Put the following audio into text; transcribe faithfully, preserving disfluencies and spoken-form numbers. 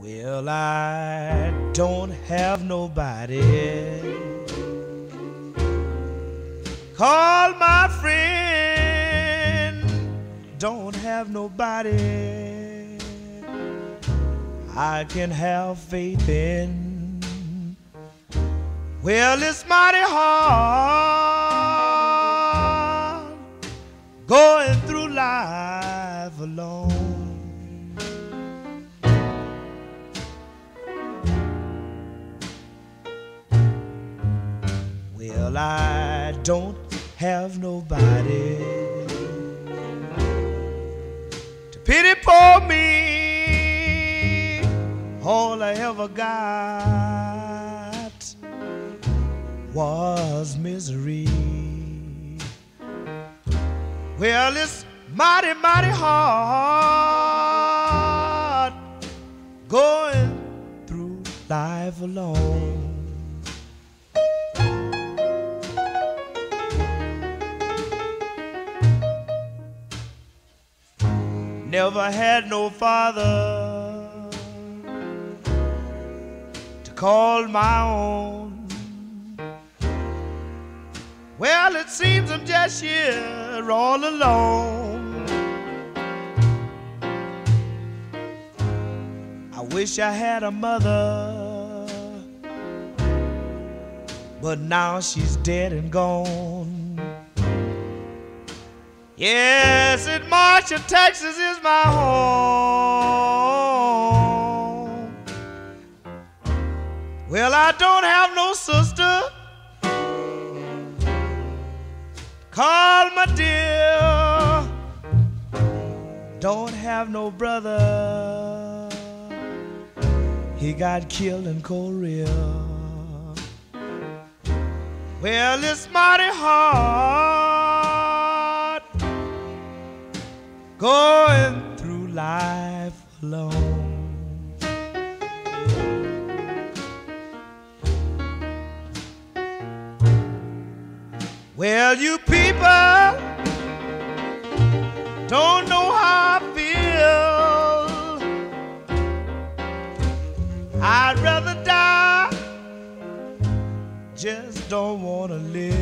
Well, I don't have nobody call my friend, don't have nobody I can have faith in. Well, it's mighty hard going through life alone. Well, I don't have nobody to pity for me. All I ever got was misery. Well, it's mighty, mighty hard going through life alone. Never had no father to call my own. Well, it seems I'm just here all alone. I wish I had a mother, but now she's dead and gone. Yes, in Marshall, Texas is my home. Well, I don't have no sister, call my dear. Don't have no brother, he got killed in Korea. Well, it's mighty hard going through life alone. Well, you people don't know how I feel. I'd rather die, just don't wanna live.